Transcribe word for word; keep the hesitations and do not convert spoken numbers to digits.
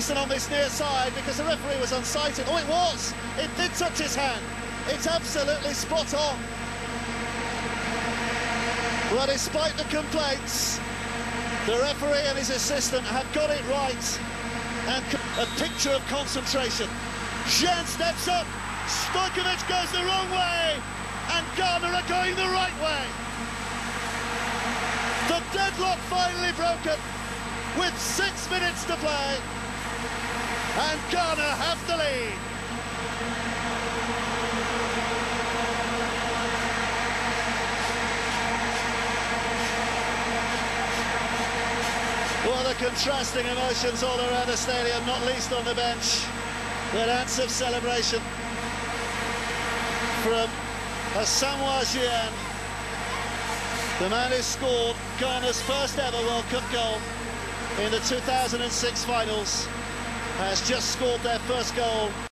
listen on this near side because the referee was unsighted. Oh, it was! It did touch his hand. It's absolutely spot on. Well, despite the complaints, the referee and his assistant have got it right. And a picture of concentration. Gyan steps up, Stojkovic goes the wrong way, and Ghana are going the right way. The deadlock finally broken with six minutes to play, and Ghana have the lead. Well, the contrasting emotions all around the stadium, not least on the bench. The dance of celebration from Asamoah Gyan, the man who scored Ghana's first ever World Cup goal in the two thousand six finals, has just scored their first goal